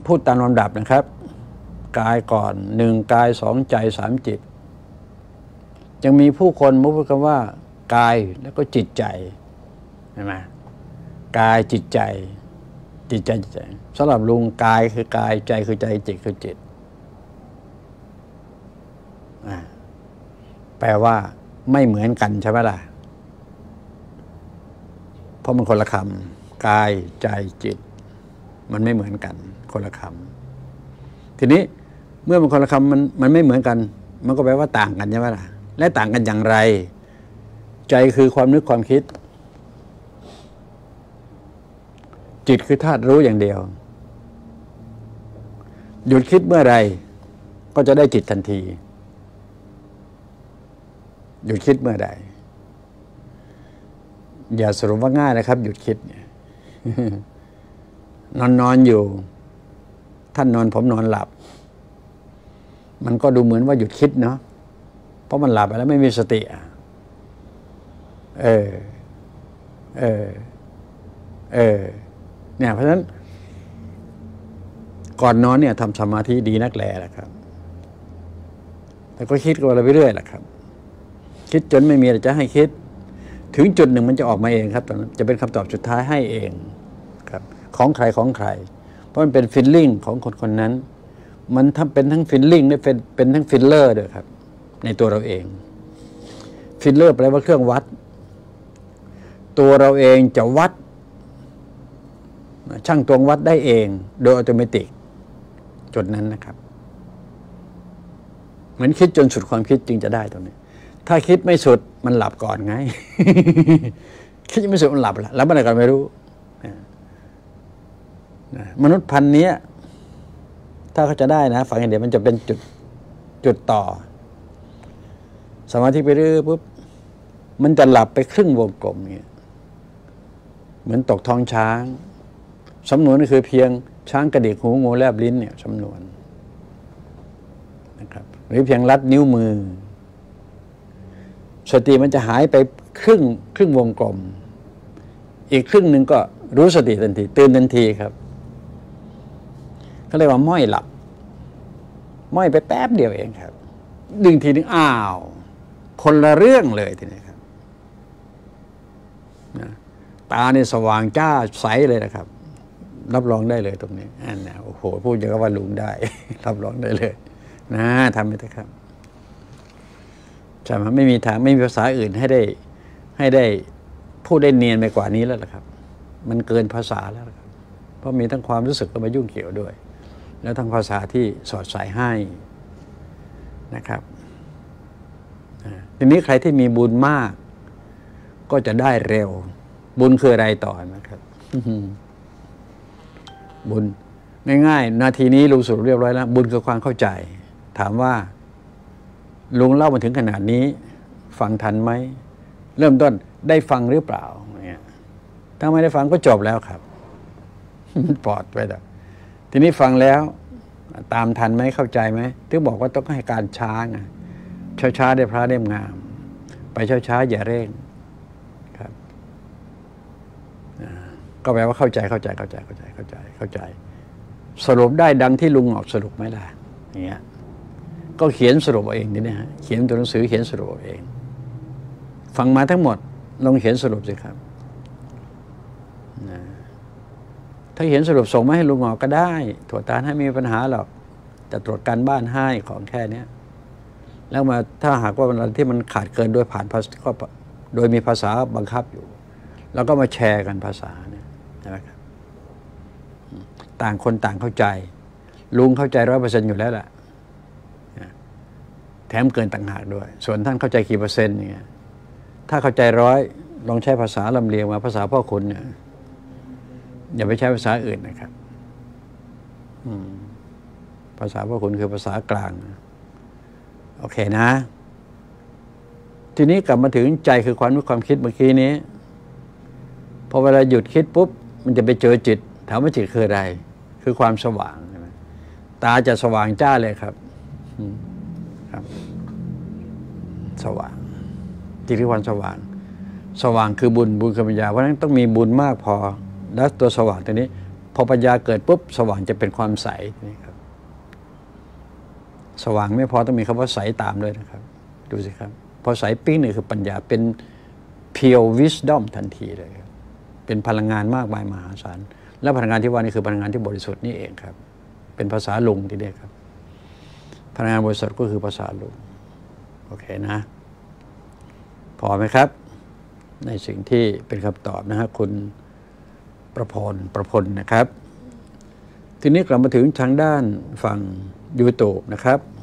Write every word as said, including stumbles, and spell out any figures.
พูดตามลำดับนะครับกายก่อนหนึ่งกายสองใจสามจิตยังมีผู้คนพูดกันว่ากายแล้วก็จิตใจใช่ไหมกายจิตใจจิตใจจิตใจสำหรับลุงกายคือกายใจคือใจจิตคือจิตแปลว่าไม่เหมือนกันใช่ไหมล่ะเพราะมันคนละคำกายใจจิตมันไม่เหมือนกันคนละคำทีนี้เมื่อมันคนละคำมันมันไม่เหมือนกันมันก็แปลว่าต่างกันใช่ไหมล่ะและต่างกันอย่างไรใจคือความนึกความคิดจิตคือธาตุรู้อย่างเดียวหยุดคิดเมื่อไรก็จะได้จิตทันทีหยุดคิดเมื่อใดอย่าสรุปว่าง่ายนะครับหยุดคิดเนี่ย นอนนอนอยู่ท่านนอนผมนอนหลับมันก็ดูเหมือนว่าหยุดคิดเนาะเพราะมันหลับไปแล้วไม่มีสติเออเออเออเนี่ยเพราะฉะนั้นก่อนนอนเนี่ยทำสมาธิดีนักแลแหละครับแต่ก็คิดกันไปเรื่อยแหละครับคิดจนไม่มีอะไรจะให้คิดถึงจุดหนึ่งมันจะออกมาเองครับตอนนั้นจะเป็นคำตอบสุดท้ายให้เองครับของใครของใครเพราะมันเป็นฟีลลิ่งของคนคนนั้นมันทำเป็นทั้งฟีลลิ่งและเป็นเป็นทั้งฟิลเลอร์ด้วยครับในตัวเราเองฟิลเลอร์แปลว่าเครื่องวัดตัวเราเองจะวัดช่างตวงวัดได้เองโดยอัตโนมัติจุดนั้นนะครับเหมือนคิดจนสุดความคิดจึงจะได้ตรงนี้ถ้าคิดไม่สุดมันหลับก่อนไง คิดไม่สุดมันหลับแล้วแล้วเมื่อไหร่ก็ไม่รู้มนุษย์พันธุ์นี้ถ้าเขาจะได้นะฝังอย่างเดียวมันจะเป็นจุดจุดต่อสมาธิไปเรื่อยปุ๊บมันจะหลับไปครึ่งวงกลมเนี่ยเหมือนตกท้องช้างสำนวนก็คือเพียงช้างกระดิกหูงูแลบลิ้นเนี่ยสำนวนนะครับหรือเพียงลัดนิ้วมือสติมันจะหายไปครึ่งครึ่งวงกลมอีกครึ่งหนึ่งก็รู้สติทันทีตื่นทันทีครับเขาเรียกว่าม้อยหลับม้อยไปแป๊บเดียวเองครับดึงทีนึงอ้าวคนละเรื่องเลยทีนี้ครับนะตาเนี่ยสว่างจ้าใสเลยนะครับรับรองได้เลยตรงนี้อันนี้โอ้โหพูดอย่างว่าลุงได้ รับรองได้เลยนะทำไปเถอะครับใช่ไหมไม่มีทางไม่มีภาษาอื่นให้ได้ให้ได้พูดได้เนียนไปกว่านี้แล้วล่ะครับมันเกินภาษาแล้วครับเพราะมีทั้งความรู้สึกก็มายุ่งเกี่ยวด้วยแล้วทั้งภาษาที่สอดใส่ให้นะครับทีนี้ใครที่มีบุญมากก็จะได้เร็วบุญคืออะไรต่อนะครับบุญง่ายๆนาทีนี้ลุงสรุปเรียบร้อยแล้วบุญคือความเข้าใจถามว่าลุงเล่ามาถึงขนาดนี้ฟังทันไหมเริ่มต้นได้ฟังหรือเปล่าเนี่ยถ้าไม่ได้ฟังก็จบแล้วครับปลอดไปแล้วทีนี้ฟังแล้วตามทันไหมเข้าใจไหมถึงบอกว่าต้องให้การช้าไงช้าๆได้พระเล่มงามไปช้าๆอย่าเร่งครับก็แปลว่าเข้าใจเข้าใจเข้าใจเข้าใจเข้าใจเข้าใจสรุปได้ดังที่ลุงออกสรุปไหมล่ะอย่างเงี้ยก็เขียนสรุปเองนี่นะฮะเขียนตัวหนังสือเขียนสรุปเองฟังมาทั้งหมดลองเขียนสรุปสิครับถ้าเขียนสรุปส่งมาให้ลุงออกก็ได้ตรวจตาให้ไม่มีปัญหาหรอกจะตรวจการบ้านให้ของแค่นี้แล้วมาถ้าหากว่าอะไรที่มันขาดเกินโดยผ่านภาษาก็โดยมีภาษาบังคับอยู่แล้วก็มาแชร์กันภาษาเนี่ยใช่ไหมครับต่างคนต่างเข้าใจลุงเข้าใจร้อยเปอร์เซ็นต์อยู่แล้วแหละแถมเกินต่างหากด้วยส่วนท่านเข้าใจกี่เปอร์เซ็นต์เนี่ยถ้าเข้าใจร้อยลองใช้ภาษาลำเลียงมาภาษาพ่อคุณเนี่ยอย่าไปใช้ภาษาอื่นนะครับภาษาพ่อคุณคือภาษากลางโอเคนะทีนี้กลับมาถึงใจคือความรู้ความคิดเมื่อกี้นี้พอเวลาหยุดคิดปุ๊บมันจะไปเจอจิตถามว่าจิตคืออะไรคือความสว่างใช่ไหมตาจะสว่างจ้าเลยครับครับสว่างจิตคือความสว่างสว่างคือบุญบุญคือปัญญาเพราะฉะนั้นต้องมีบุญมากพอแล้วตัวสว่างตัวนี้พอปัญญาเกิดปุ๊บสว่างจะเป็นความใสนี่ครับสว่างไม่พอต้องมีคำว่าใสตามด้วยนะครับดูสิครับพอใสปิ้งนี่คือปัญญาเป็น pure wisdom ทันทีเลยครับเป็นพลังงานมากมายมหาศาลและพลังงานที่ว่านี่คือพลังงานที่บริสุทธิ์นี่เองครับเป็นภาษาลุงที่เรียกครับพลังงานบริสุทธิ์ก็คือภาษาลุงโอเคนะพอไหมครับในสิ่งที่เป็นคำตอบนะฮะคุณประพลประพลนะครับทีนี้กลับมาถึงทางด้านฝั่ง YouTube นะครับ